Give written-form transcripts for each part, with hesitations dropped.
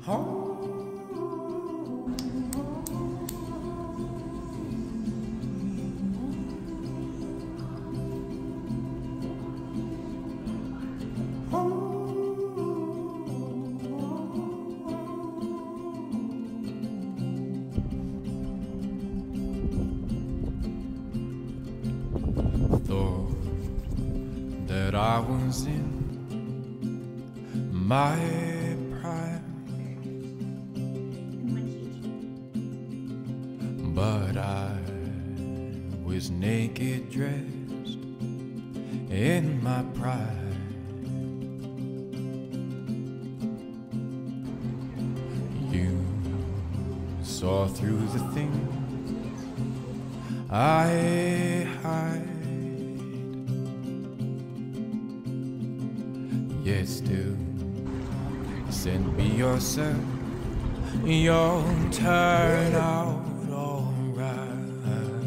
Thought that I was in my prime, but I was naked, dressed in my pride. You saw through the things I hide, yet still send me yourself. You'll turn out alright.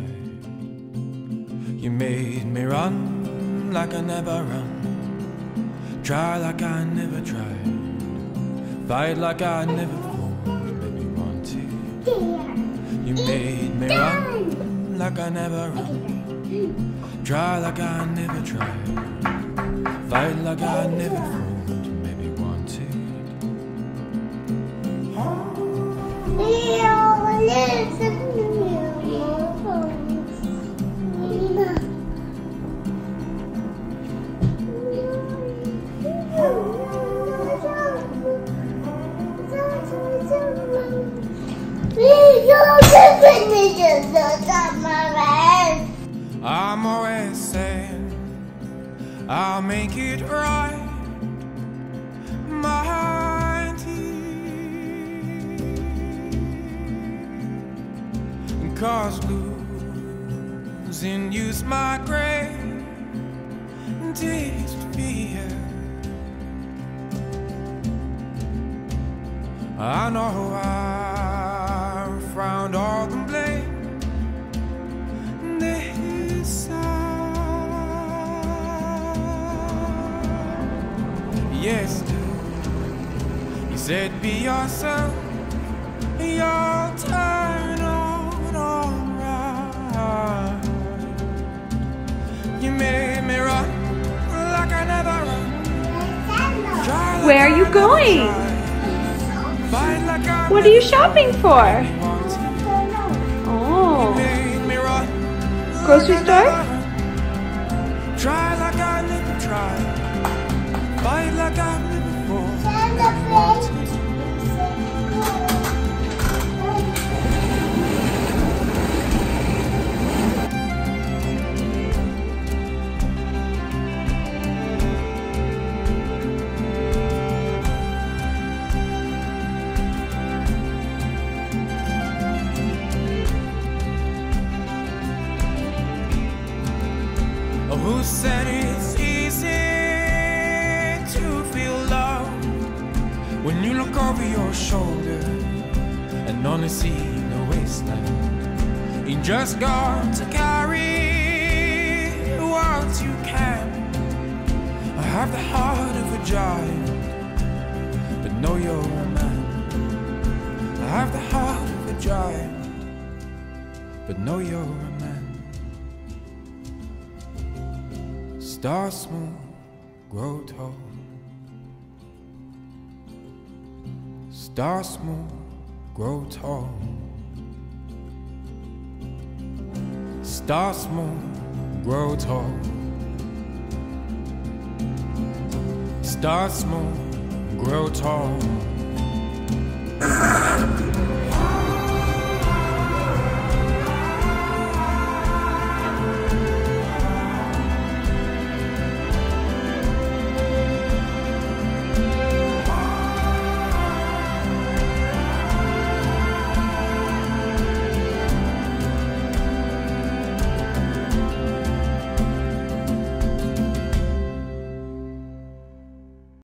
You made me run like I never run, try like I never tried, fight like I never fought, maybe wanted. You made me run like I never run, try like I never tried, fight like I never fought, maybe wanted. I'm always saying I'll make it right, my dear, 'cause losing you's my greatest fear. I know I found all the blame this side. Yes, you said be yourself, you'll turn out alright. You made me run like I never run. Where are you going? What are you shopping for? Oh, grocery store? Try like I never tried, fight like I never fought. Who said it's easy to feel love when you look over your shoulder and only see the wasteland? You just got to carry what you can. I have the heart of a giant, but know you're a man. I have the heart of a giant, but know you're a man. Start small, grow tall. Start small, grow tall. Start small, grow tall. Start small, grow tall.